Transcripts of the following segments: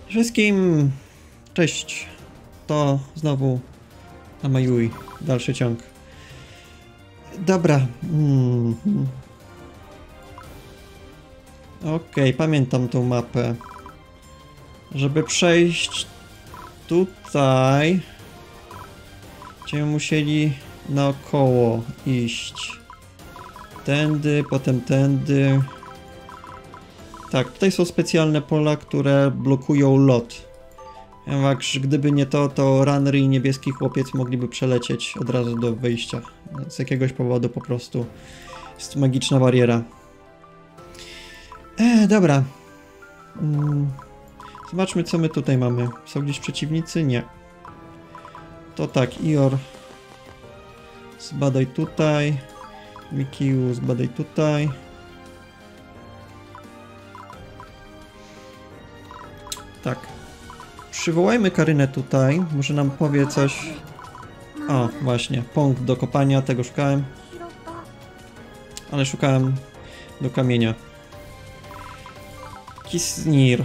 Wszystkim cześć. To znowu Amayui. Dalszy ciąg. Dobra. Okej, pamiętam tą mapę. Żeby przejść tutaj, będziemy musieli naokoło iść. Tędy, potem tędy. Tak, tutaj są specjalne pola, które blokują lot. Ponieważ gdyby nie to, to Runry i niebieski chłopiec mogliby przelecieć od razu do wyjścia. Z jakiegoś powodu po prostu jest magiczna bariera. Dobra. Zobaczmy, co my tutaj mamy. Są gdzieś przeciwnicy? Nie. To tak, Ior, zbadaj tutaj. Mikiu, zbadaj tutaj. Tak. Przywołajmy Karynę tutaj. Może nam powie coś. O, właśnie. Punkt do kopania. Tego szukałem. Ale szukałem do kamienia. Kisnir.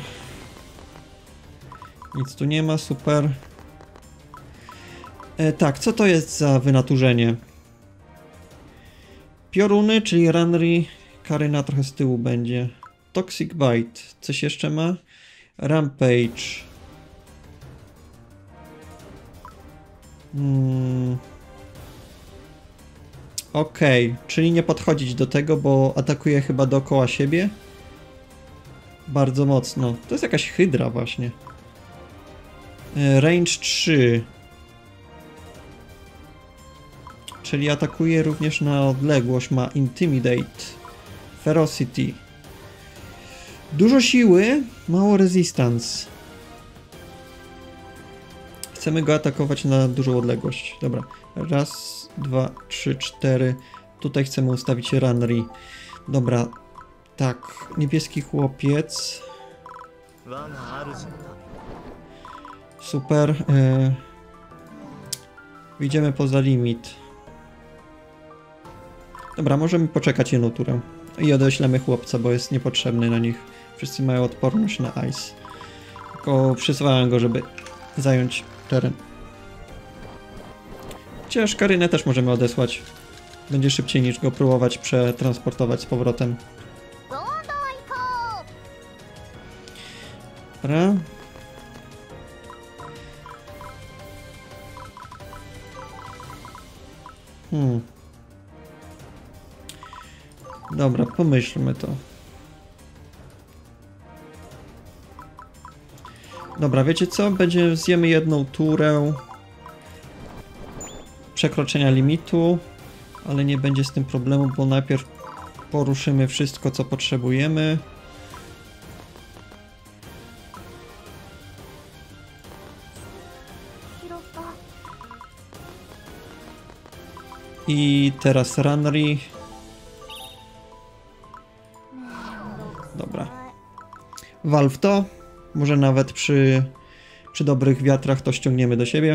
Nic tu nie ma. Super. Tak, co to jest za wynaturzenie? Pioruny, czyli Runry. Karyna trochę z tyłu będzie. Toxic Bite. Coś jeszcze ma? Rampage. Okej, czyli nie podchodzić do tego, bo atakuje chyba dookoła siebie. Bardzo mocno. To jest jakaś hydra właśnie. Range 3. Czyli atakuje również na odległość. Ma Intimidate. Ferocity. Dużo siły, mało resistance. Chcemy go atakować na dużą odległość. Dobra. Raz, dwa, trzy, cztery. Tutaj chcemy ustawić Runry. Dobra. Tak. Niebieski chłopiec. Super. Wyjdziemy poza limit. Dobra, możemy poczekać jedną turę. I odeślemy chłopca, bo jest niepotrzebny na nich. Wszyscy mają odporność na ice. Tylko przysłałem go, żeby zająć teren. Chociaż Karynę też możemy odesłać. Będzie szybciej niż go próbować przetransportować z powrotem. Dobra. Dobra, pomyślmy to. Dobra, wiecie co? Zjemy jedną turę przekroczenia limitu, ale nie będzie z tym problemu, bo najpierw poruszymy wszystko, co potrzebujemy. I teraz Runry. Dobra. Wal w to. Może nawet przy dobrych wiatrach to ściągniemy do siebie.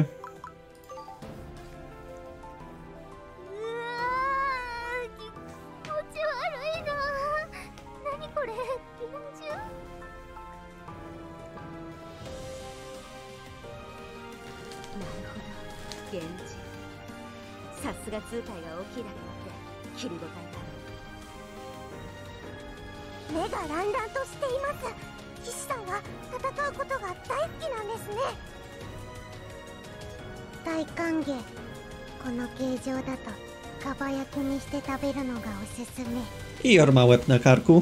Ior ma łeb na karku.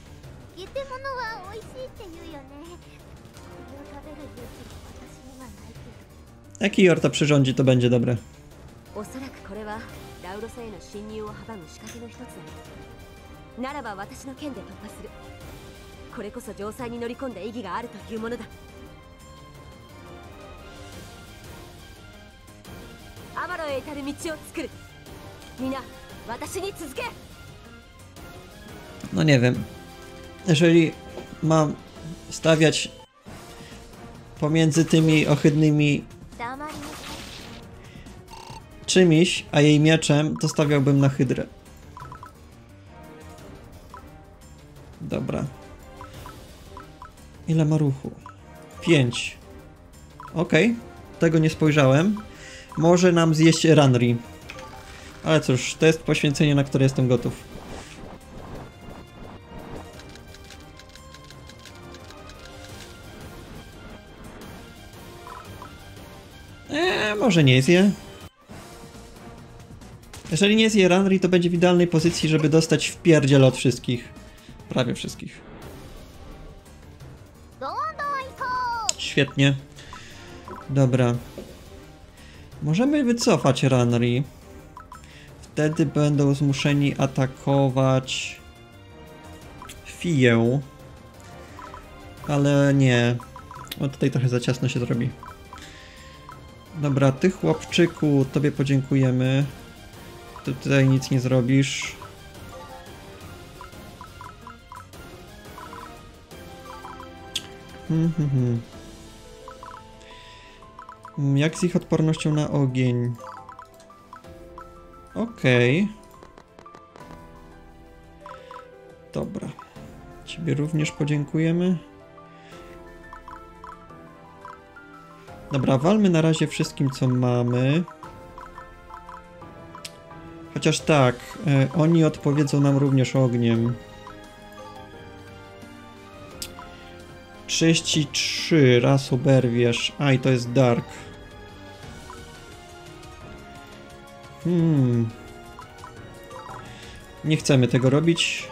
Jak Ior to przyrządzi, to będzie dobre. No nie wiem. Jeżeli mam stawiać pomiędzy tymi ohydnymi czymś, a jej mieczem, to stawiałbym na hydrę. Dobra. Ile ma ruchu? 5. Okej, tego nie spojrzałem. Może nam zjeść Ranri. Ale cóż, to jest poświęcenie, na które jestem gotów. Może nie zje. Jeżeli nie zje Ranri, to będzie w idealnej pozycji, żeby dostać wpierdziel od wszystkich. Prawie wszystkich. Świetnie. Dobra. Możemy wycofać Ranri. Wtedy będą zmuszeni atakować Fiję. Ale nie. O, tutaj trochę za ciasno się zrobi. Dobra, ty chłopczyku, tobie podziękujemy. Ty tutaj nic nie zrobisz. Jak z ich odpornością na ogień? Okej. Dobra. Ciebie również podziękujemy. Dobra, walmy na razie wszystkim, co mamy. Chociaż tak, oni odpowiedzą nam również ogniem. 33, raz oberwiesz. Aj, to jest Dark. Nie chcemy tego robić.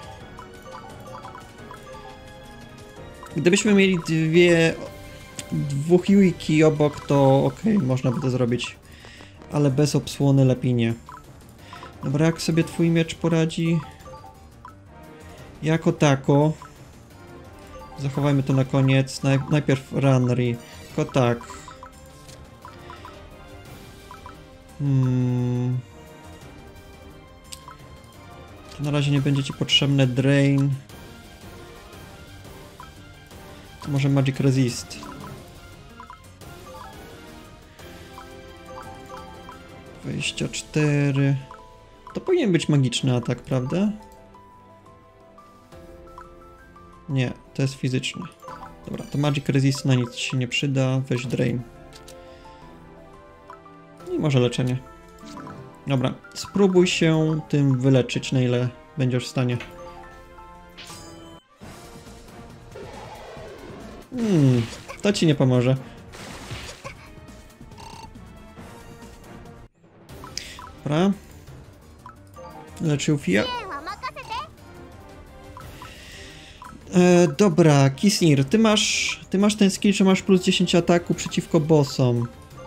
Gdybyśmy mieli dwóch Yuiki obok, to okej, można by to zrobić. Ale bez obsłony lepiej nie. Dobra, jak sobie twój miecz poradzi? Jako tako. Zachowajmy to na koniec. Najpierw Ranri. Tylko tak. To na razie nie będzie ci potrzebne Drain. Może Magic Resist. Wejścia 4. To powinien być magiczny atak, prawda? Nie, to jest fizyczny. Dobra, to Magic Resist na nic się nie przyda. Weź Drain. I może leczenie. Dobra, spróbuj się tym wyleczyć, na ile będziesz w stanie. To ci nie pomoże. Dobra. Leczył Fia. Dobra, Kisnir, ty masz ten skill, że masz plus 10 ataku przeciwko bossom.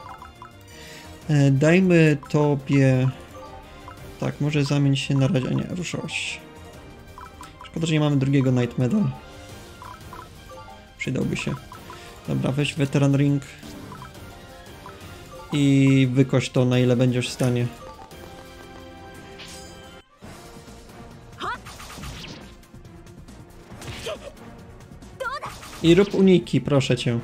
Dajmy tobie... Tak, może zamień się na razie... Nie, ruszałaś. Szkoda, że nie mamy drugiego Night Medal. Przydałby się. Dobra, weź Veteran Ring. I wykoś to, na ile będziesz w stanie. I rób uniki, proszę cię.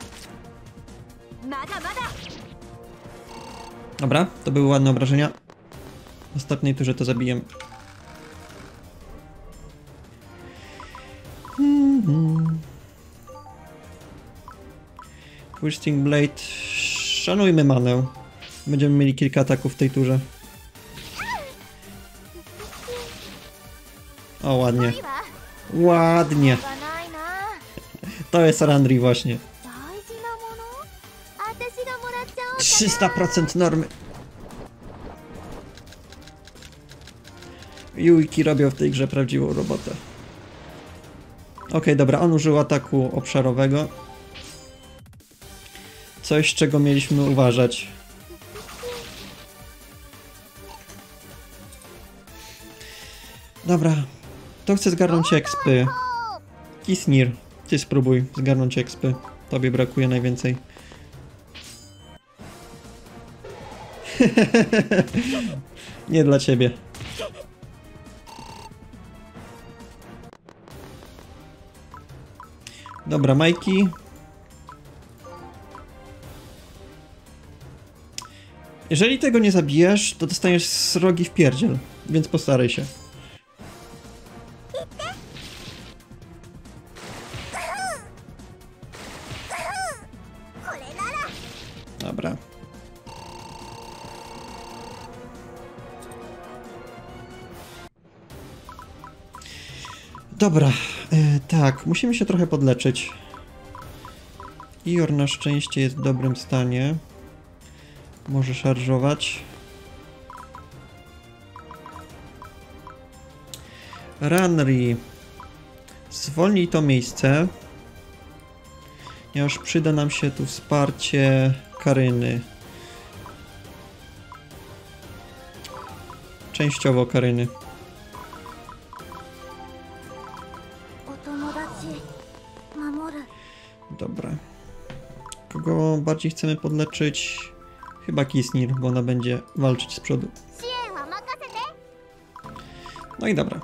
Dobra, to były ładne obrażenia. W ostatniej turze to zabiję. Twisting Blade. Szanujmy manę. Będziemy mieli kilka ataków w tej turze. O, ładnie. Ładnie. To jest Ranri właśnie. 300% normy. Yuiki robią w tej grze prawdziwą robotę. Okej, dobra, on użył ataku obszarowego. Coś, czego mieliśmy uważać. Dobra, to chcę zgarnąć expy. Kisnir, ty spróbuj zgarnąć expy. Tobie brakuje najwięcej. Nie dla ciebie. Dobra, Majki. Jeżeli tego nie zabijesz, to dostaniesz srogi wpierdziel, więc postaraj się. Dobra. Dobra, tak, musimy się trochę podleczyć. Ior na szczęście jest w dobrym stanie. Może szarżować. Ranri. Zwolnij to miejsce. Ponieważ przyda nam się tu wsparcie Karyny. Częściowo Karyny. Dobra. Kogo bardziej chcemy podleczyć? Chyba Kisnir, bo ona będzie walczyć z przodu. No i dobra.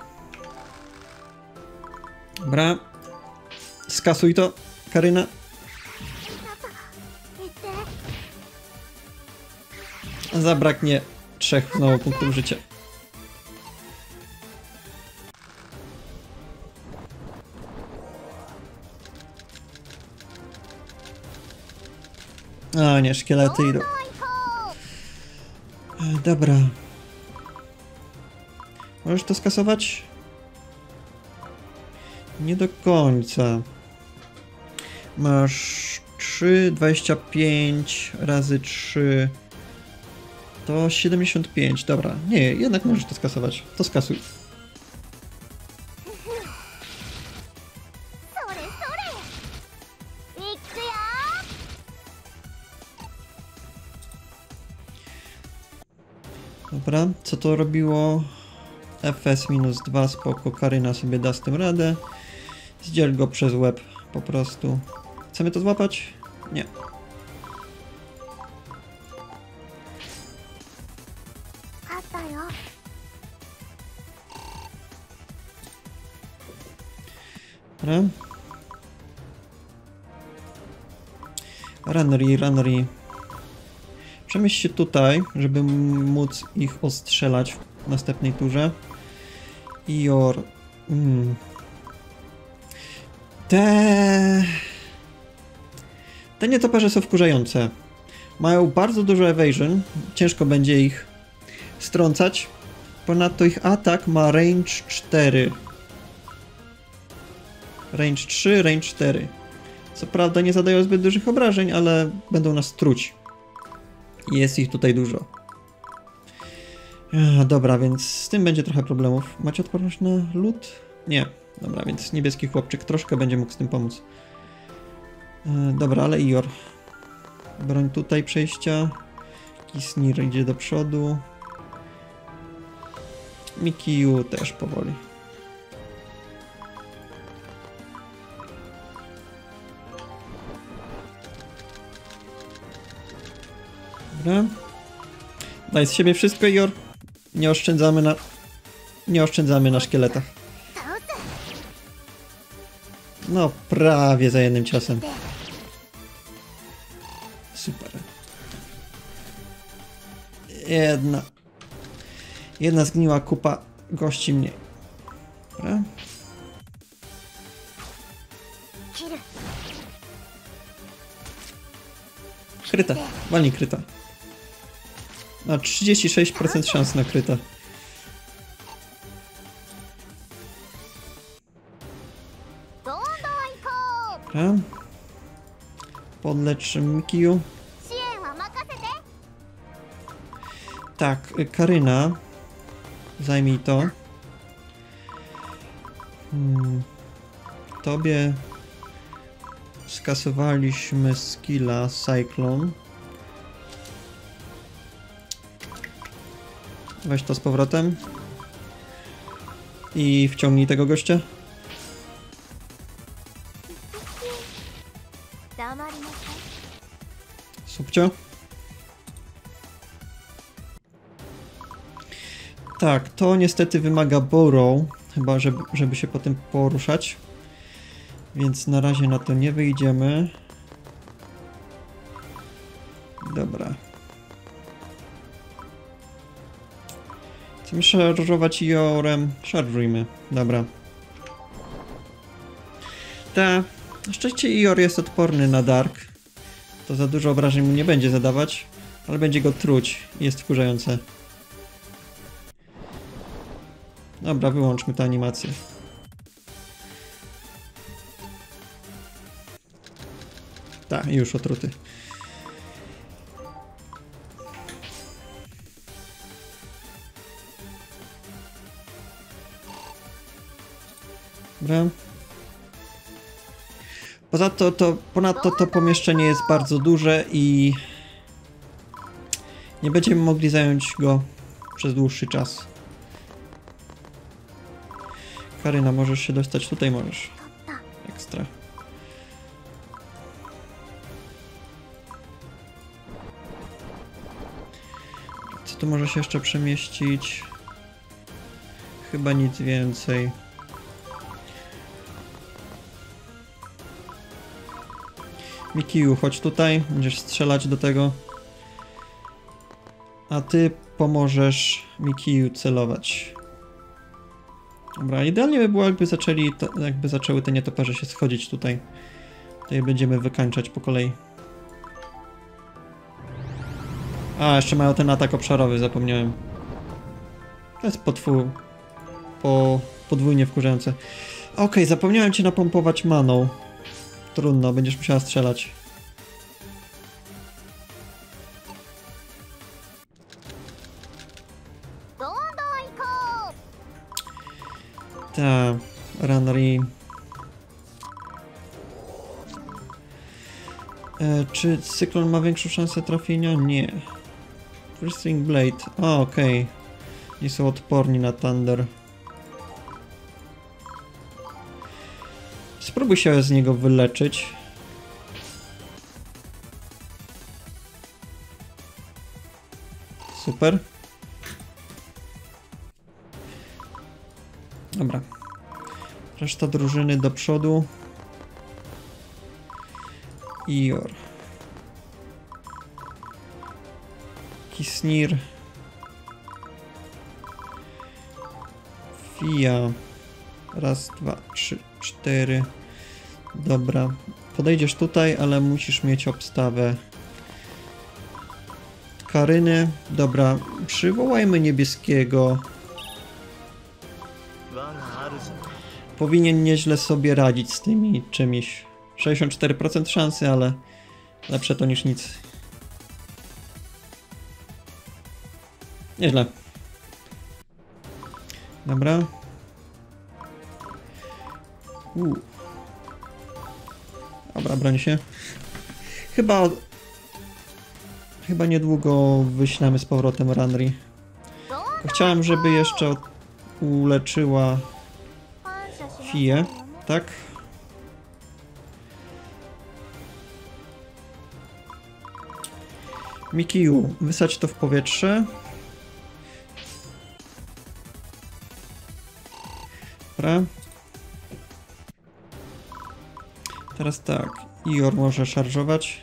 Dobra. Skasuj to, Karyna. Zabraknie 3 znowu punktów życia. A nie, szkielety idą. Dobra. Możesz to skasować? Nie do końca. Masz 3, 25 razy 3. To 75, dobra. Nie, jednak możesz to skasować. To skasuj. Dobra, co to robiło? FS-2, spoko, Karyna sobie da z tym radę. Zdziel go przez łeb, po prostu. Chcemy to złapać? Nie. Dobra. Ranri. Przemieść się tutaj, żeby móc ich ostrzelać w następnej turze. Ior. Te nietoperze są wkurzające. Mają bardzo dużo evasion. Ciężko będzie ich strącać. Ponadto ich atak ma range 4. Range 3, range 4. Co prawda nie zadają zbyt dużych obrażeń, ale będą nas truć. Jest ich tutaj dużo. Dobra, więc z tym będzie trochę problemów. Macie odporność na lód? Nie. Dobra, więc niebieski chłopczyk troszkę będzie mógł z tym pomóc. Dobra, ale Ior. Broń tutaj przejścia. Kisnir idzie do przodu. Mikiu też powoli. Dobra. Daj z siebie wszystko, Ior. Nie oszczędzamy na szkieletach. No, prawie za jednym ciosem. Super. Jedna zgniła kupa gości mniej. Dobra. Kryta. Walnij kryta. Ma 36% szans na kryta. Dobra. Podlecz Mikiu. Tak, Karyna. Zajmij to. Tobie skasowaliśmy skilla Cyclone. Weź to z powrotem. I wciągnij tego gościa. Subcio. Tak, to niestety wymaga Borrow, chyba żeby się potem poruszać. Więc na razie na to nie wyjdziemy. Dobra. Chcemy szarżować Iorem. Szarżujmy. Dobra. Na szczęście Ior jest odporny na Dark. To za dużo obrażeń mu nie będzie zadawać, ale będzie go truć. Jest wkurzające. Dobra, wyłączmy tę animację. Tak, już otruty. Dobra. Ponadto to pomieszczenie jest bardzo duże i nie będziemy mogli zająć go przez dłuższy czas. Karyna, możesz się dostać tutaj? Możesz. Ekstra. Co tu może się jeszcze przemieścić? Chyba nic więcej. Mikiu, chodź tutaj, będziesz strzelać do tego. A ty pomożesz Mikiu celować. Dobra, idealnie by było, jakby zaczęły te nietoperze się schodzić tutaj. To je będziemy wykańczać po kolei. A, jeszcze mają ten atak obszarowy, zapomniałem. To jest podwójnie wkurzające. Okej, zapomniałem cię napompować maną. Trudno, będziesz musiała strzelać. Ta, Ranri. Czy cyklon ma większą szansę trafienia? Nie. Wrestling Blade. O, okej. Nie są odporni na Thunder. Spróbuj się z niego wyleczyć. Super. Dobra. Reszta drużyny do przodu. Ior. Kisnir. Fia. Raz, dwa, trzy, cztery. Dobra. Podejdziesz tutaj, ale musisz mieć obstawę. Karyny. Dobra. Przywołajmy niebieskiego. Powinien nieźle sobie radzić z tymi czymś. 64% szansy, ale lepsze to niż nic. Nieźle. Dobra. Dobra, broń się. Chyba niedługo wyślemy z powrotem Ranri. Chciałem, żeby jeszcze uleczyła Fię, tak? Mikiu, wysadź to w powietrze. Dobra. Teraz tak, Ior może szarżować.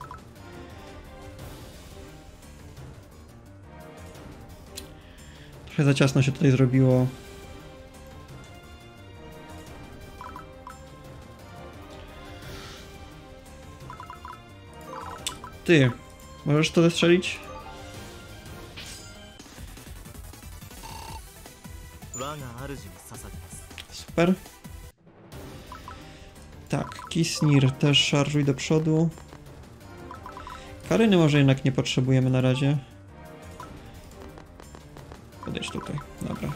Trochę za ciasno się tutaj zrobiło. Ty, możesz to zestrzelić? Super. Tak, Kisnir też szarżuj do przodu. Karyny może jednak nie potrzebujemy na razie. Podejdź tutaj, dobra.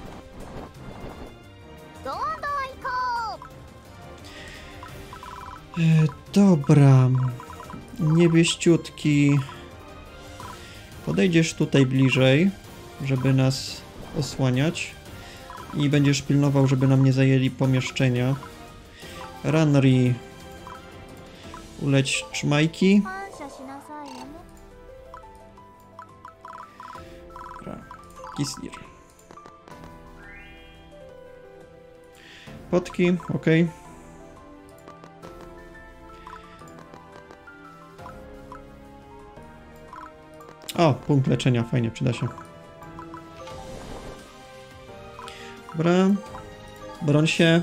Dobra. Niebieściutki. Podejdziesz tutaj bliżej, żeby nas osłaniać. I będziesz pilnował, żeby nam nie zajęli pomieszczenia. Ranri. Uleć trzmajki. Kisnir. Potki, ok. O, punkt leczenia, fajnie, przyda się. Dobra. Broń się.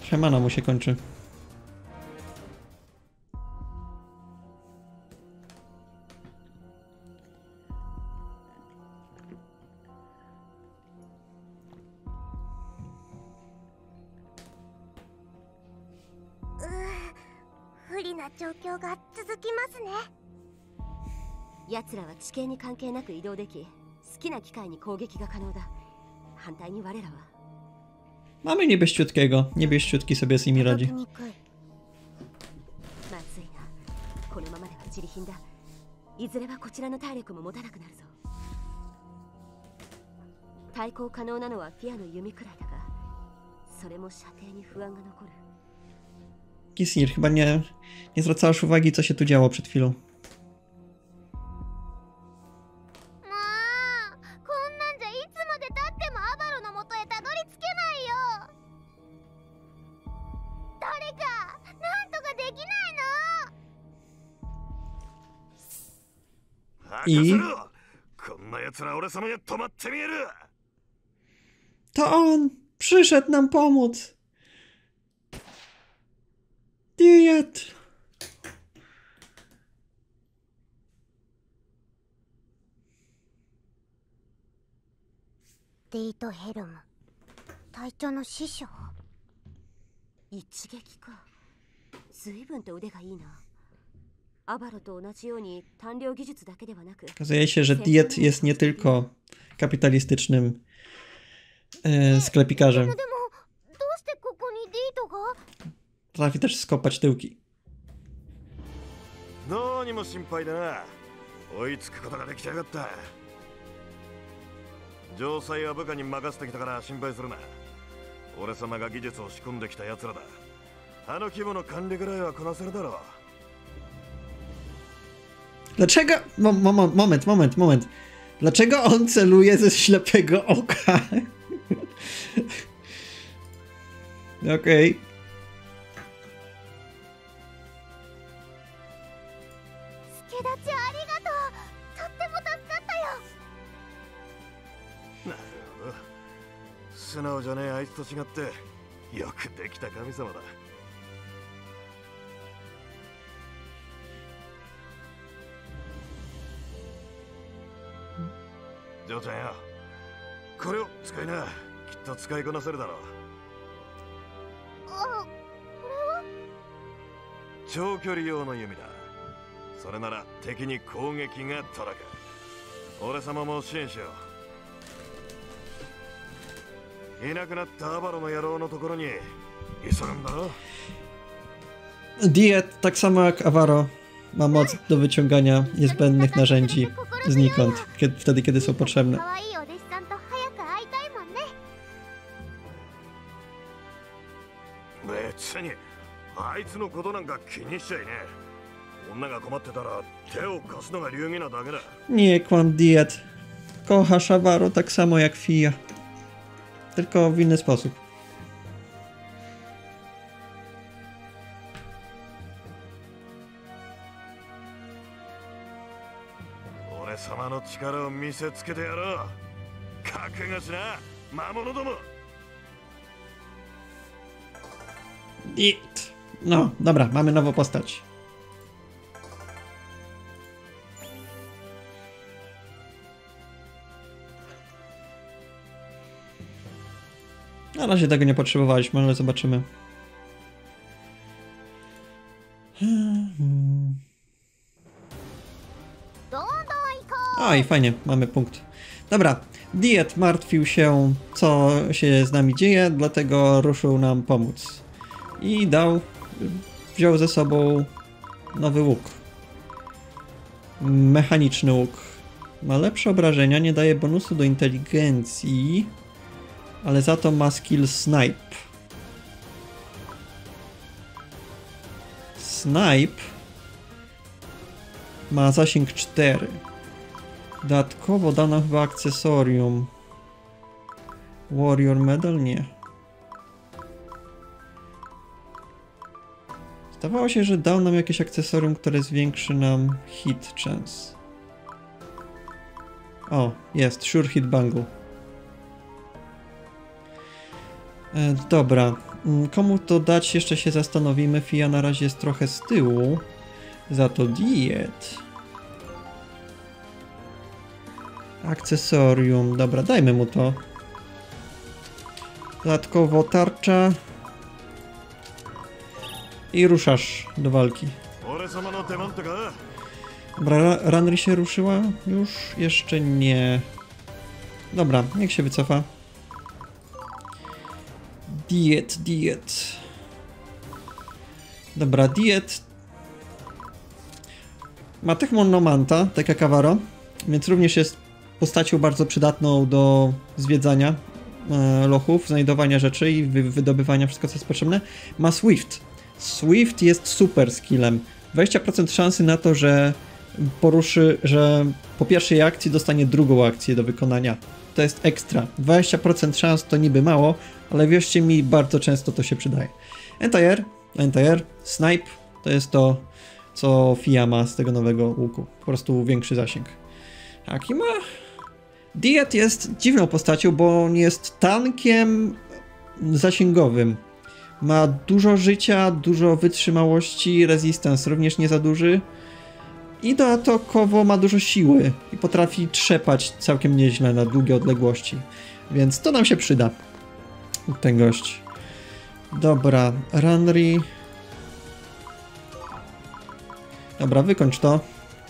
Trochę mana mu się kończy. Mamy niebieściutkiego. Niebieściutki sobie z nimi radzi. Kisir, chyba nie zwracałaś uwagi, co się tu działo przed chwilą. I... To on! Przyszedł nam pomóc! Diet! Date Helm. 隊長の師匠。 一撃か。随分と腕がいいな。アバロと同じように単量技術だけではなく。 Okazuje się, że Diet jest nie tylko kapitalistycznym sklepikarzem. Potrafi też skopać tyłki. 何も心配だな。追いつくことができちゃよかった。城塞は部下に任せてきたから心配するな。俺様が技術を仕込んできた奴らだ。あの規模の管理ぐらいはこなせるだろう。 Dlaczego? Moment. Dlaczego on celuje ze ślepego oka? Okej. Naるほど。素直じゃねえあいつと違ってよくできた神様だ。ジョーちゃんよ、これを使いな。きっと使いこなせるだろう。 あ、これは長距離用の弓だ。それなら敵に攻撃が届く。俺様も支援しよう。いなくなったアバロの野郎のところに急ぐんだろ。 Diet, tak samo jak Avaro, ma moc do wyciągania niezbędnych narzędzi znikąd, wtedy kiedy są potrzebne. 別にあいつのことなんか気にしちゃいねえ。女が困ってたら手を貸すのが流儀なだけだ。 Nie kłam, Diet. Kochasz Avaro tak samo jak Fia. Tylko w inny sposób. 俺様の力を見せつけてやろう。覚悟しな、魔物ども。 Diet. No, dobra, mamy nową postać. Na razie tego nie potrzebowaliśmy, ale zobaczymy. O, i fajnie, mamy punkt. Dobra, Diet martwił się, co się z nami dzieje, dlatego ruszył nam pomóc. I wziął ze sobą nowy łuk. Mechaniczny łuk. Ma lepsze obrażenia, nie daje bonusu do inteligencji, ale za to ma skill Snipe. Snipe ma zasięg 4. Dodatkowo da nam chyba akcesorium. Warrior Medal? Nie. Zdawało się, że dał nam jakieś akcesorium, które zwiększy nam hit chance. O, jest. Sure Hit Bangle. Dobra. Komu to dać, jeszcze się zastanowimy. Fia na razie jest trochę z tyłu. Za to diet. Akcesorium. Dobra, dajmy mu to. Dodatkowo tarcza. I ruszasz do walki. Dobra, Ranri się ruszyła? Już? Jeszcze nie. Dobra, niech się wycofa. Diet. Dobra, diet ma Techmonomanta, tak jak Avaro, więc również jest postacią bardzo przydatną do zwiedzania lochów, znajdowania rzeczy i wydobywania wszystko, co jest potrzebne. Ma Swift. Swift jest super skillem. 20% szansy na to, że że po pierwszej akcji dostanie drugą akcję do wykonania. To jest ekstra. 20% szans to niby mało, ale wierzcie mi, bardzo często to się przydaje. Anti-air, snipe, to jest to, co Fia ma z tego nowego łuku. Po prostu większy zasięg. Jaki ma? Diet jest dziwną postacią, bo on jest tankiem zasięgowym. Ma dużo życia, dużo wytrzymałości, resistance również nie za duży. I dodatkowo ma dużo siły i potrafi trzepać całkiem nieźle na długie odległości. Więc to nam się przyda. Ten gość. Dobra, Ranri. Dobra, wykończ to.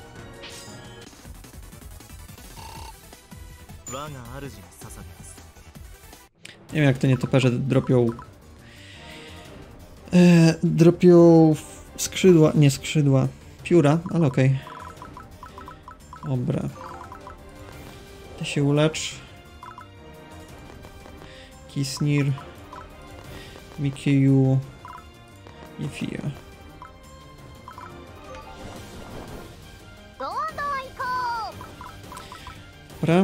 Nie wiem, jak to nietoperze dropią... dropią skrzydła, nie skrzydła, pióra, ale okej. Dobra. Ty się ulecz. Kisnir. Mikiju. I Fia. Dobra.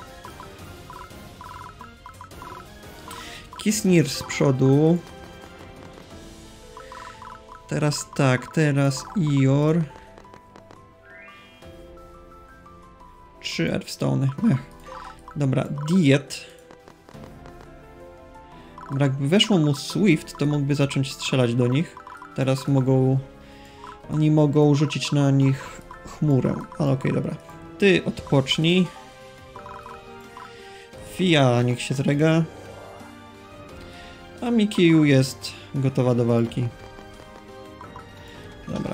Kisnir z przodu. Teraz tak, teraz Ior. 3 Earthstone. Dobra, Diet. Dobra, jakby weszło mu Swift, to mógłby zacząć strzelać do nich. Teraz mogą... Oni mogą rzucić na nich chmurę. Ale okej, dobra. Ty odpocznij. Fia niech się zrega. A Mikiju jest gotowa do walki. Dobra.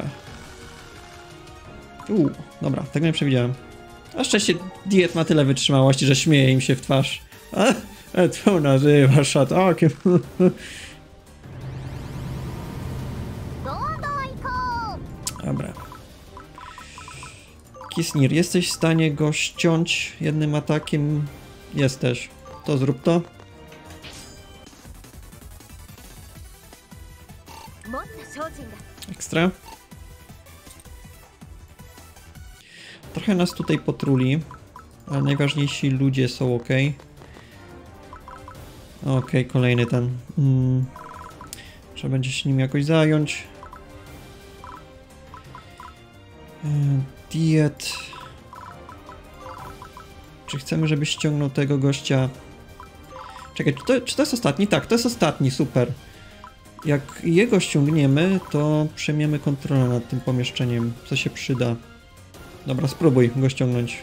Dobra, tego nie przewidziałem. Na szczęście Diet ma tyle wytrzymałości, że śmieje im się w twarz. To nazywa szatakiem. Dobra. Kisnir, jesteś w stanie go ściąć jednym atakiem? Jesteś. To zrób to. Ekstra. Trochę nas tutaj potruli, ale najważniejsi ludzie są ok. Okej, kolejny ten. Trzeba będzie się nim jakoś zająć. Diet. Czy chcemy, żeby ściągnął tego gościa? Czekaj, czy to jest ostatni? Tak, to jest ostatni, super. Jak jego ściągniemy, to przejmiemy kontrolę nad tym pomieszczeniem, co się przyda. Dobra, spróbuj go ściągnąć.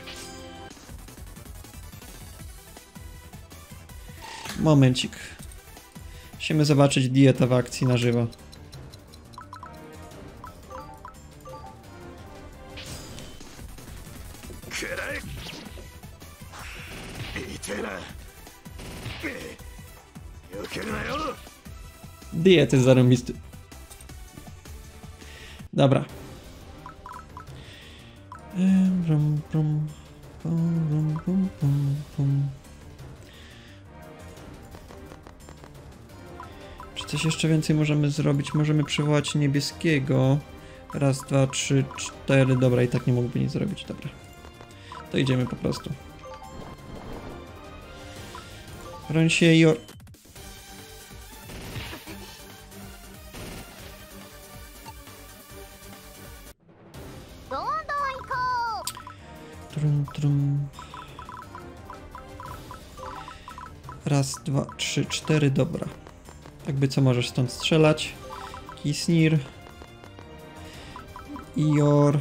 Momencik. Musimy zobaczyć Dieta w akcji na żywo. Diet jest zarąbisty. Dobra. Czy coś jeszcze więcej możemy zrobić? Możemy przywołać niebieskiego. Raz, dwa, trzy, cztery. Dobra, i tak nie mógłby nic zrobić. Dobra. To idziemy po prostu. Broń się i... Raz, dwa, trzy, cztery, dobra. Jakby co, możesz stąd strzelać. Kisnir. Ior.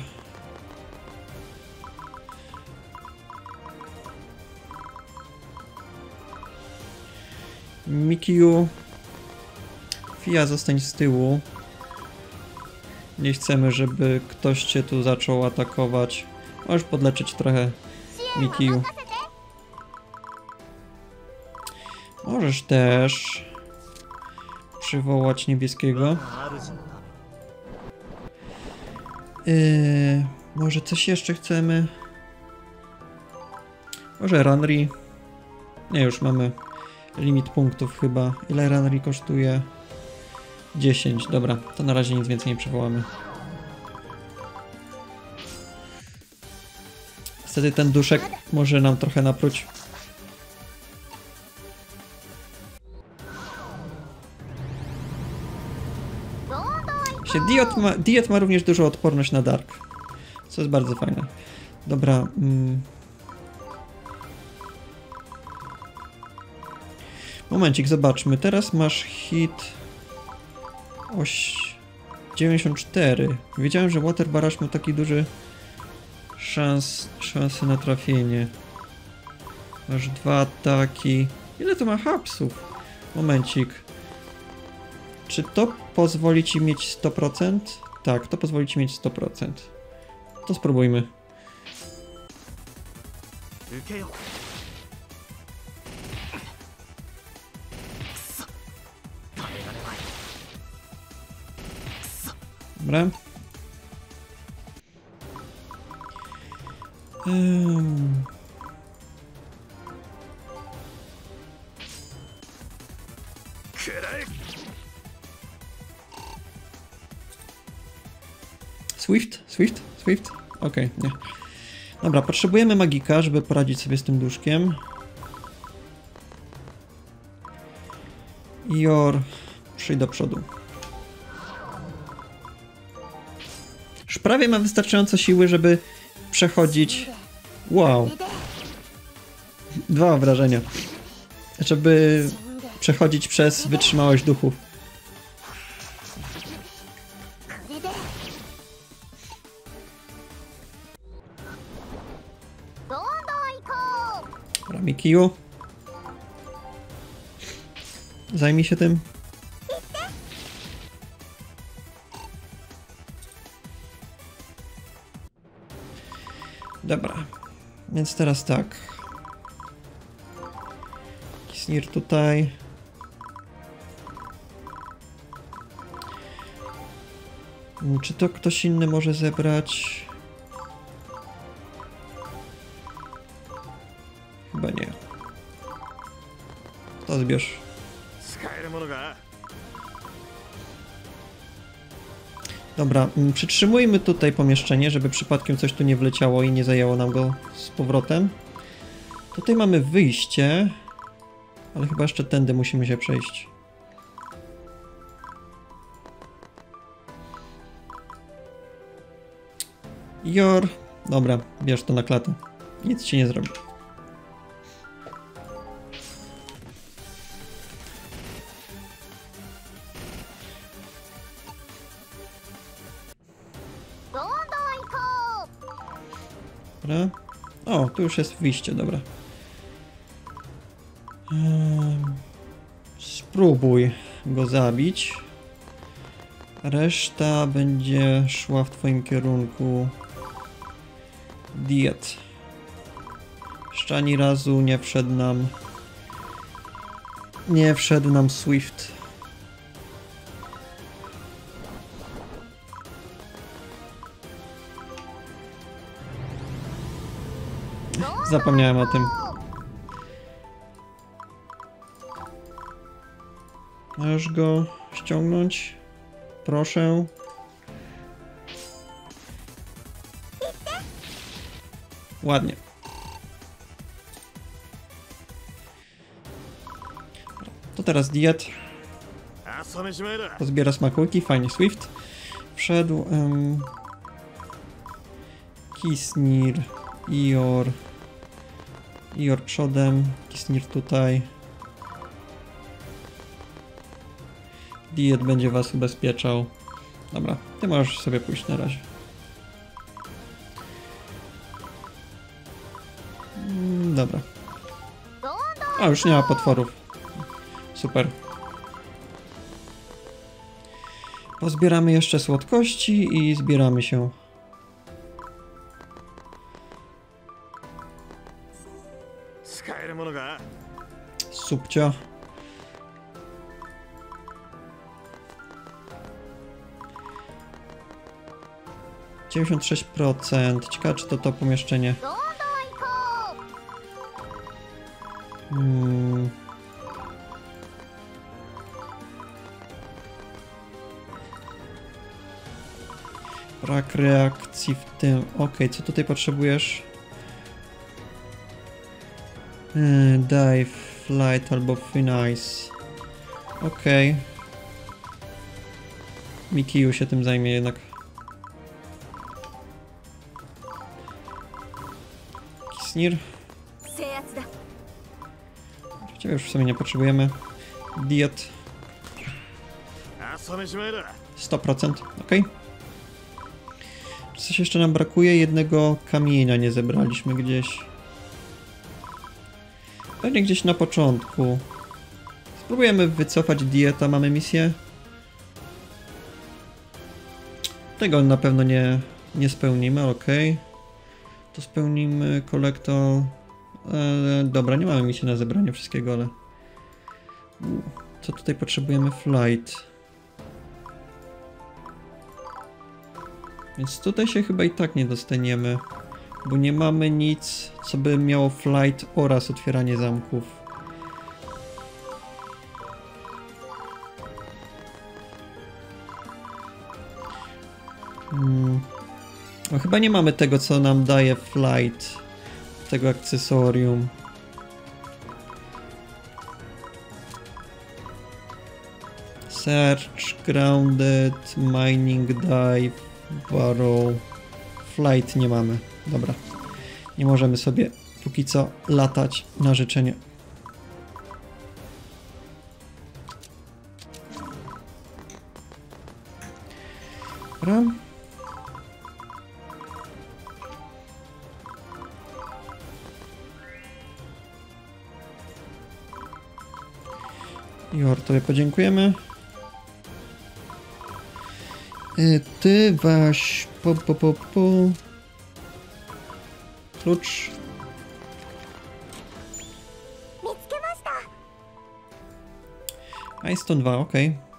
Mikio. Fia, zostań z tyłu. Nie chcemy, żeby ktoś cię tu zaczął atakować. Możesz podleczyć trochę, Mikio. Możesz też przywołać niebieskiego. Może coś jeszcze chcemy? Może Ranri? Nie, już mamy limit punktów chyba. Ile Ranri kosztuje? 10, dobra. To na razie nic więcej nie przywołamy. Wtedy ten duszek może nam trochę napróć. Diet ma również dużą odporność na Dark, co jest bardzo fajne. Dobra. Momencik, zobaczmy. Teraz masz hit 94. Wiedziałem, że Water Barrage miał taki duży szansy na trafienie. Masz 2 ataki. Ile to ma hapsów? Momencik. Czy to pozwoli ci mieć 100%? Tak, to pozwoli ci mieć 100%. To spróbujmy. Dobra. Swift? Okej, nie. Dobra, potrzebujemy magika, żeby poradzić sobie z tym duszkiem. Ior, przyjdź do przodu. Już prawie ma wystarczająco siły, żeby przechodzić... Wow. 2 obrażenia. Żeby przechodzić przez wytrzymałość duchów. Dobra, Mikio. Zajmij się tym. Dobra, więc teraz tak. Kisnir tutaj. Czy to ktoś inny może zebrać? Chyba nie. To zbierz. Dobra, przytrzymujmy tutaj pomieszczenie, żeby przypadkiem coś tu nie wleciało i nie zajęło nam go z powrotem. Tutaj mamy wyjście, ale chyba jeszcze tędy musimy się przejść. Jor. Dobra, bierz to na klatę. Nic ci nie zrobi. Dobra. O, tu już jest wyjście, dobra. Spróbuj go zabić. Reszta będzie szła w twoim kierunku. Diet. Jeszcze ani razu nie wszedł nam... Nie wszedł nam Swift. Zapomniałem o tym. Możesz go ściągnąć? Proszę. Ładnie. To teraz Diet. Pozbiera smakołyki. Fajnie. Swift. Wszedł. Kisnir. Ior. Ior przodem. Kisnir tutaj. Diet będzie was ubezpieczał. Dobra, ty możesz sobie pójść na razie. Dobra. A, już nie ma potworów. Super. Pozbieramy jeszcze słodkości i zbieramy się. Subcio. %. Ciekawe, czy to pomieszczenie. Brak reakcji w tym. Okej, co tutaj potrzebujesz? Dive, flight albo thin ice. Okej. Mikiu się tym zajmie jednak. Kisnir. Ciebie już w sumie nie potrzebujemy. Diet. 100%, okej. Coś jeszcze nam brakuje? Jednego kamienia nie zebraliśmy gdzieś. Pewnie gdzieś na początku. Spróbujemy wycofać dieta, mamy misję. Tego na pewno nie spełnimy, ale okej. To spełnimy kolektor. Dobra, nie mamy misji na zebranie wszystkiego, ale... Co tutaj potrzebujemy? Flight. Więc tutaj się chyba i tak nie dostaniemy. Bo nie mamy nic, co by miało flight oraz otwieranie zamków. No, chyba nie mamy tego, co nam daje flight. Tego akcesorium. Search, grounded, mining, dive, barrow. Flight nie mamy. Dobra. Nie możemy sobie póki co latać na życzenie. Dobra. Jor, tobie podziękujemy. Ty weź klucz. Ice 2, ok.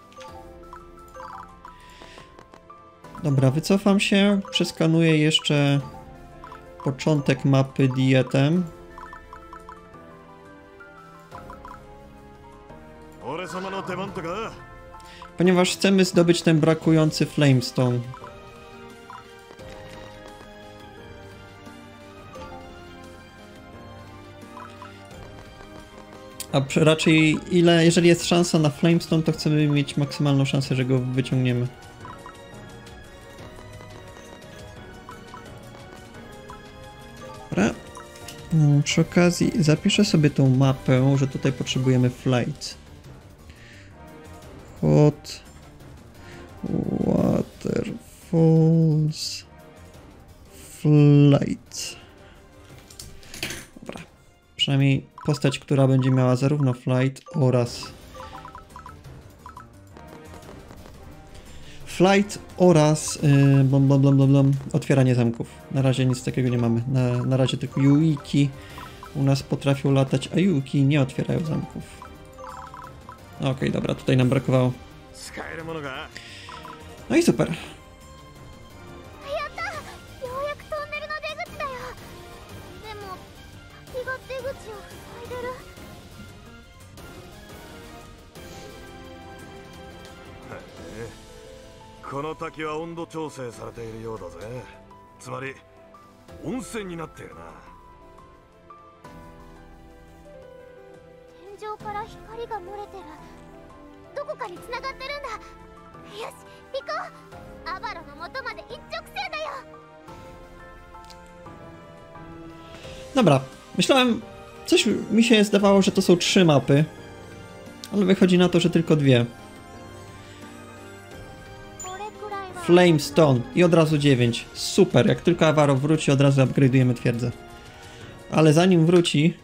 Dobra, wycofam się. Przeskanuję jeszcze początek mapy dietem. Ponieważ chcemy zdobyć ten brakujący Flamestone. A raczej jeżeli jest szansa na Flamestone, to chcemy mieć maksymalną szansę, że go wyciągniemy. Dobra. Przy okazji zapiszę sobie tą mapę, że tutaj potrzebujemy flight. Hot Waterfalls Flight. Dobra. Przynajmniej postać, która będzie miała zarówno flight oraz otwieranie zamków. Na razie nic takiego nie mamy. Na razie tylko Yuiki u nas potrafią latać, a Yuiki nie otwierają zamków. Okej, dobra, tutaj nam brakowało. No i super. Dobra, myślałem, coś mi się zdawało, że to są 3 mapy, ale wychodzi na to, że tylko 2. Flamestone i od razu 9. Super, jak tylko Avaro wróci, od razu upgrade'ujemy twierdzę. Ale zanim wróci...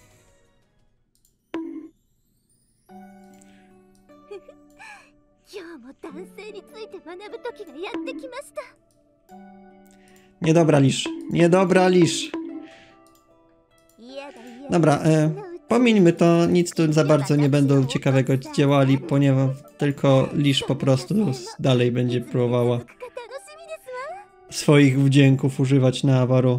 Niedobra Lisz, niedobra Lisz. Dobra, pomińmy to, nic tu za bardzo nie będą ciekawego działali, ponieważ tylko Lisz po prostu dalej będzie próbowała swoich wdzięków używać na Avaro.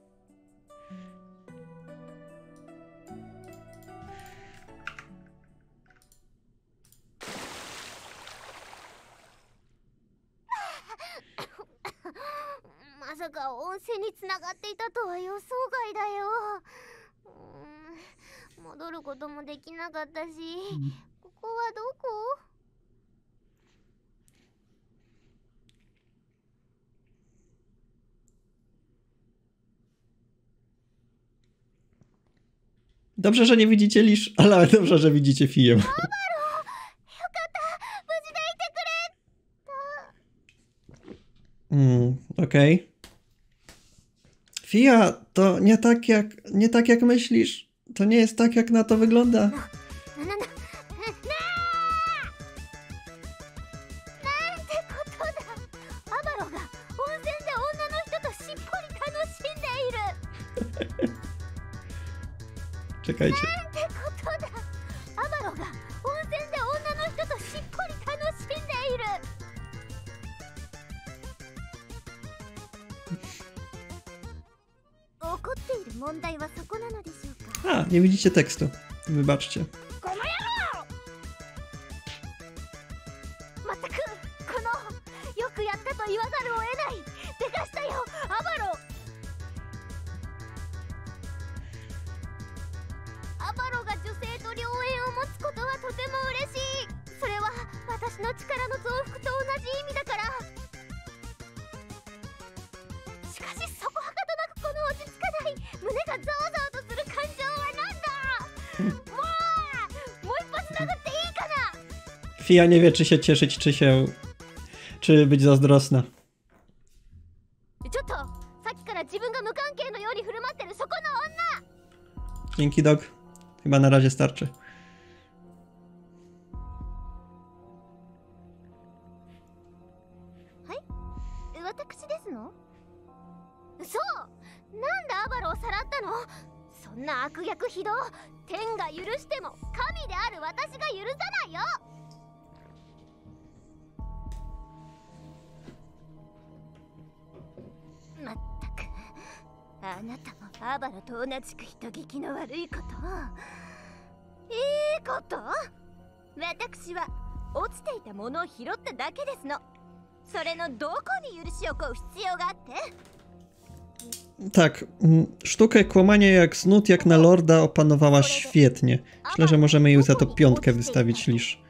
Dobrze, że nie widzicie Lisz, ale dobrze, że widzicie Fiję. Okej. Fia, to nie tak jak myślisz. To nie jest tak, jak na to wygląda. Czekajcie. A, nie widzicie tekstu. Wybaczcie. Fia nie wie, czy się cieszyć, czy być zazdrosna. Dzięki, Dog. Chyba na razie starczy. Tak, sztukę kłamania jak znud, jak na lorda opanowała świetnie. Myślę, że możemy jej za to 5 wystawić, Lisz.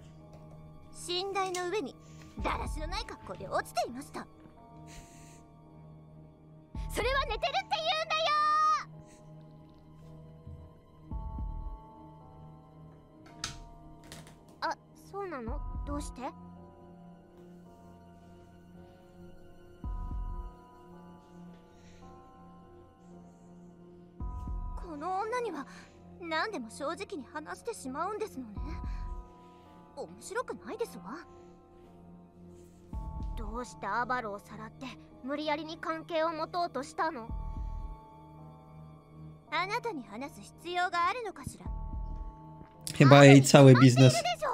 Chyba jej cały biznes.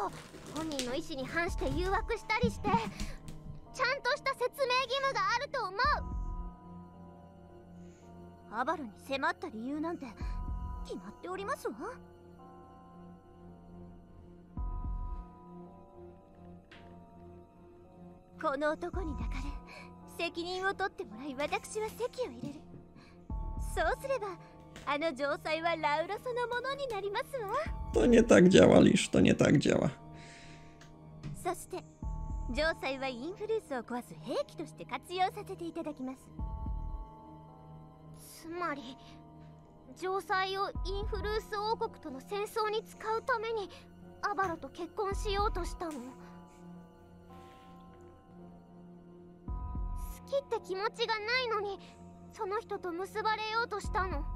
To nie tak działa, Lisz, to nie tak działa. きって気持ちがないのにその人と結ばれようとしたの。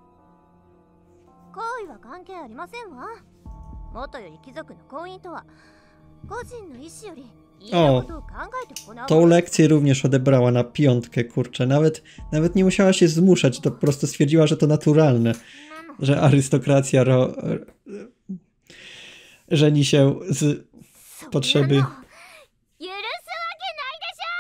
行為は関係ありませんわ。元より貴族の婚姻とは個人の意思よりいいことを考えて行う。 Tą lekcję również odebrała na 5, kurczę. Nawet nie musiała się zmuszać, to po prostu stwierdziła, że to naturalne, że arystokracja żeni się z potrzeby. 許すわけないでし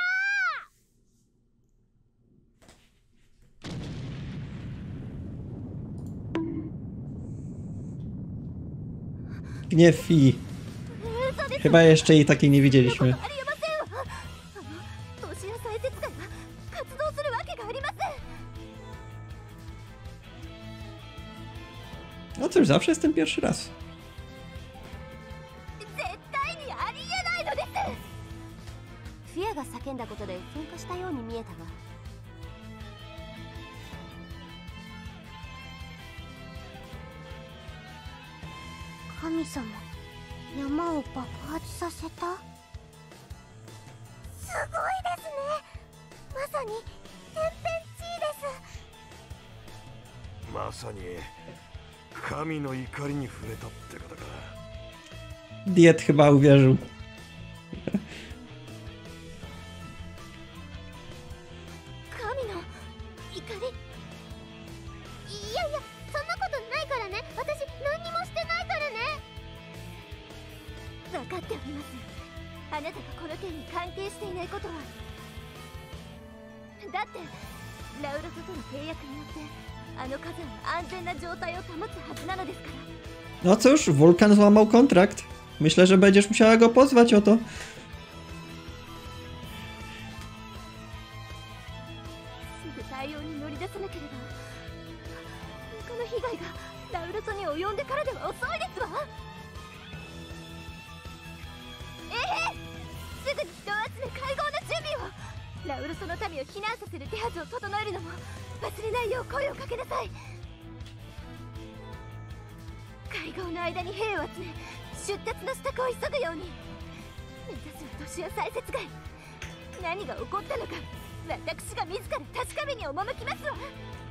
ょ。 Gniew Fi. Chyba jeszcze jej takiej nie widzieliśmy. No cóż, zawsze jest ten pierwszy raz. フィアが叫んだことで噴火したように見えたが。 神様、山を爆発させた。すごいですね。まさに天変地異です。 まさに神の怒りに触れたってことか。 Diet chyba uwierzył. 神の怒り？いやいや、そんなことないからね。私何にもしてないからね。分かっております。あなたがこの件に関係していないことは。だってラウロスとの契約によってあの火山は安全な状態を保つはずなのですから。 No cóż, Wulkan złamał kontrakt. Myślę, że będziesz musiała go pozwać o to. すぐ対応に乗り出さなければ他の被害がラウロスに及んでからでは遅いですわ。すぐに人を集め会合の準備を。ラウロスの民を避難させる手はずを整えるのも忘れないよう声をかけなさい。会合の間に兵を集め出立の支度を急ぐように。目指すは都市や再設外。何が起こったのか私が自ら確かめに赴きますわ。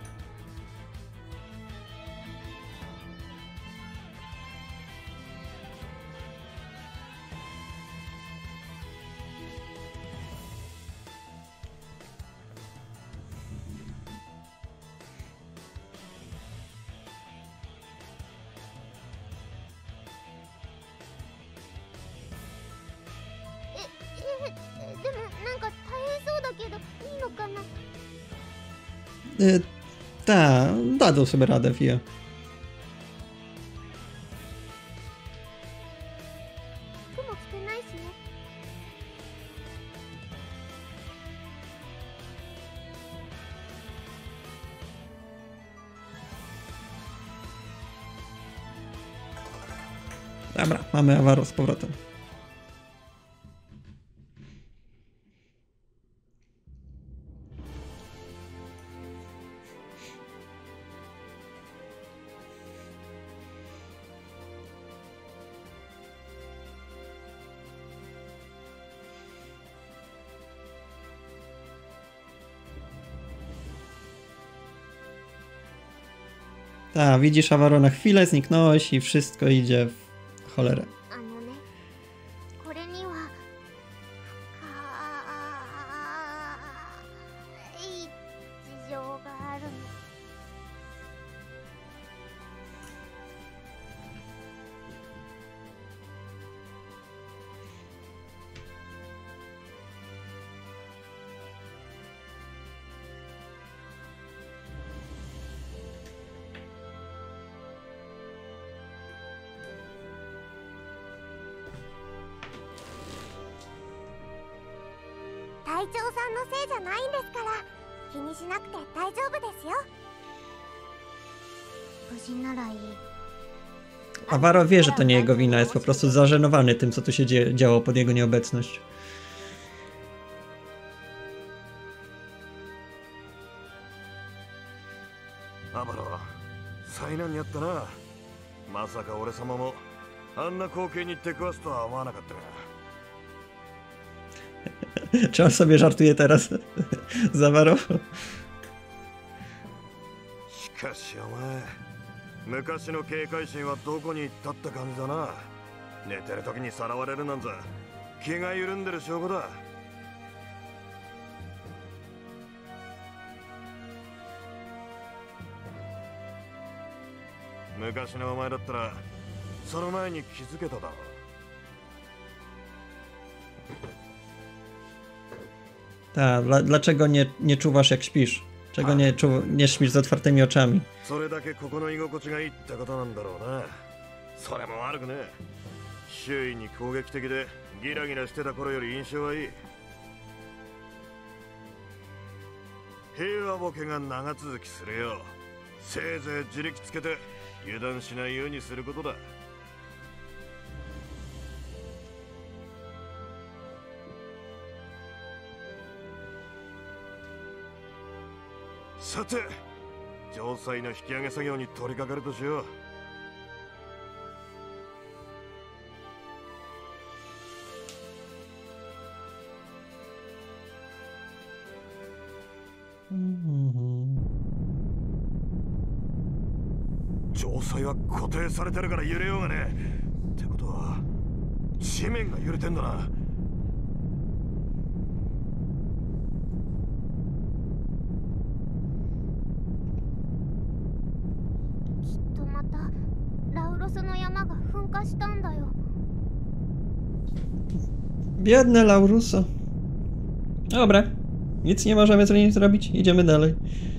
でもなんか大変そうだけどいいのかな。 Ta, dadzą sobie radę, Fia. 服も着てないしね。 Dobra, mamy Avaro z powrotem. Tak, widzisz, Avaro, na chwilę zniknąłeś i wszystko idzie w cholerę. あのね、これには深い事情があるの。隊長さんのせいじゃないんですから気にしなくて大丈夫ですよ。無事ならいい。 Avaro wie, że to nie jego wina, jest po prostu zażenowany tym, co tu się działo pod jego nieobecność. アバロ、災難にあったな。まさか俺様もあんな光景に出くわすとは思わなかったが。 Czy on sobie żartuje teraz? Zawaro? しかしお前、昔の警戒心はどこに行ったって感じだな。寝てる時にさらわれるなんざ気が緩んでる証拠だ。昔のお前だったらその前に気づけただろう。 Tak, dlaczego nie czuwasz jak śpisz? Czego nie śpisz z otwartymi oczami? それだけここの居心地がいいってことなんだろうな。それも悪くね。周囲に攻撃的でギラギラしてた頃より印象はいい。平和ボケが長続きするよ。せいぜい自力つけて油断しないようにすることだ。さて、城塞の引き上げ作業に取り掛かるとしよう。城塞は固定されてるから揺れようがねえ。ってことは地面が揺れてんだな。 Biedne Lauruso. Dobra, nic nie możemy z nim zrobić, idziemy dalej.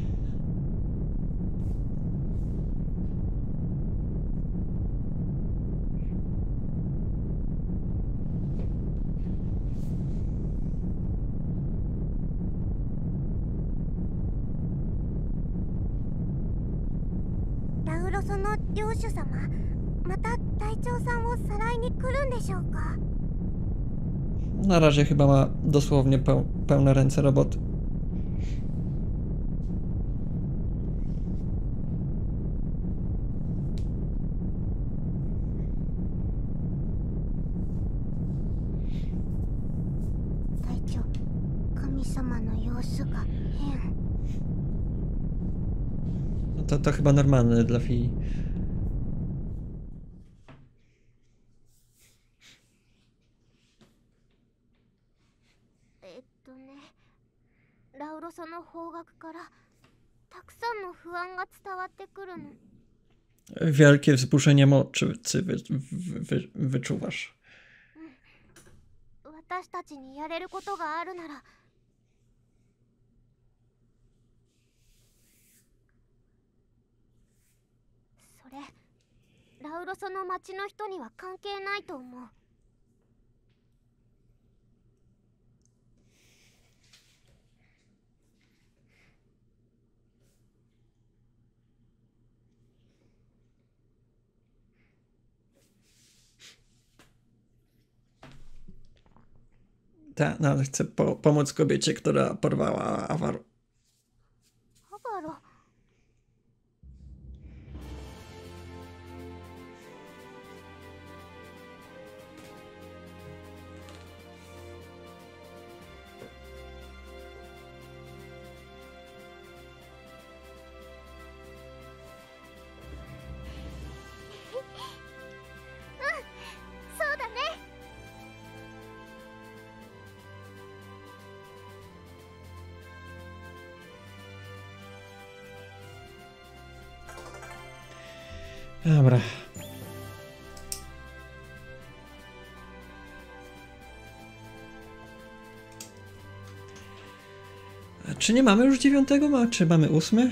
Laurusoの領主様、また隊長さんをさらいに来るんでしょうか? Na razie chyba ma dosłownie pełne ręce roboty. Taicho, kami-sama no yousu ga hen. No to chyba normalne dla Fii. その方角からたくさんの不安が伝わってくるの。 Wielkie wzburzenie mocy wyczuwasz. 私たちにやれることがあるなら。それ、ラウロソの町の人には関係ないと思う。 Tak, no ale chcę pomóc kobiecie, która porwała Avaro. Avaro?そうだね。 Dobra. A czy nie mamy już 9? Czy mamy 8?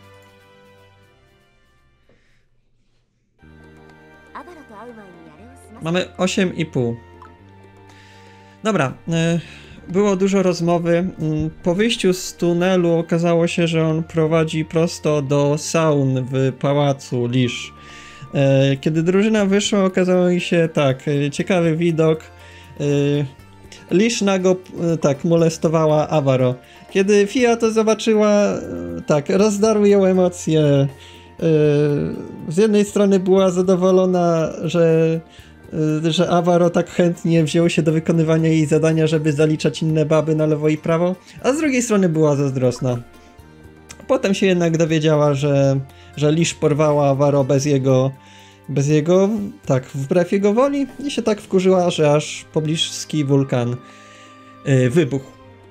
Mamy 8,5. Dobra. Było dużo rozmowy. Po wyjściu z tunelu okazało się, że on prowadzi prosto do saun w pałacu Lisz. Kiedy drużyna wyszła, okazało mi się tak, ciekawy widok. Lisz nago molestowała Avaro. Kiedy Fia to zobaczyła, tak, rozdarły ją emocje. Z jednej strony była zadowolona, że że Avaro tak chętnie wziął się do wykonywania jej zadania, żeby zaliczać inne baby na lewo i prawo, a z drugiej strony była zazdrosna. Potem się jednak dowiedziała, że Lish porwała Avaro bez jego, tak, wbrew jego woli i się tak wkurzyła, że aż pobliski wulkan wybuchł.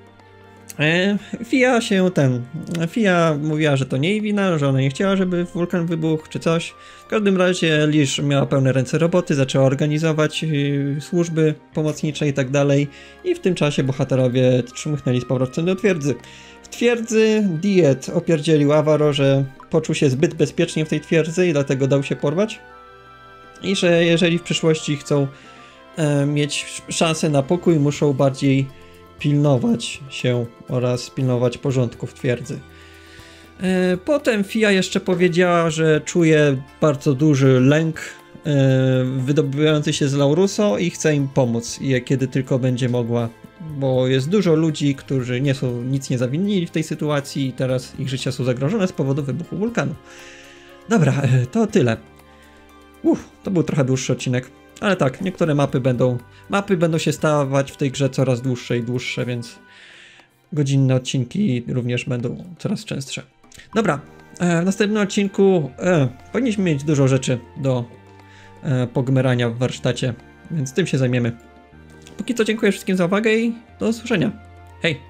Fia mówiła, że to nie jej wina, że ona nie chciała, żeby wulkan wybuchł czy coś. W każdym razie Lish miała pełne ręce roboty, zaczęła organizować służby pomocnicze i tak dalej. I w tym czasie bohaterowie czmychnęli z powrotem do twierdzy. W twierdzy Diet opierdzielił Avaro, że poczuł się zbyt bezpiecznie w tej twierdzy i dlatego dał się porwać. I że jeżeli w przyszłości chcą mieć szansę na pokój, muszą bardziej pilnować się oraz pilnować porządku w twierdzy. Potem Fia jeszcze powiedziała, że czuje bardzo duży lęk wydobywający się z Lauruso i chce im pomóc, kiedy tylko będzie mogła, bo jest dużo ludzi, którzy nic nie zawinili w tej sytuacji i teraz ich życia są zagrożone z powodu wybuchu wulkanu. Dobra, to tyle. To był trochę dłuższy odcinek. Ale tak, niektóre mapy będą się stawać w tej grze coraz dłuższe i dłuższe, więc godzinne odcinki również będą coraz częstsze. Dobra, w następnym odcinku powinniśmy mieć dużo rzeczy do pogmerania w warsztacie, więc tym się zajmiemy. Póki co dziękuję wszystkim za uwagę i do usłyszenia. Hej!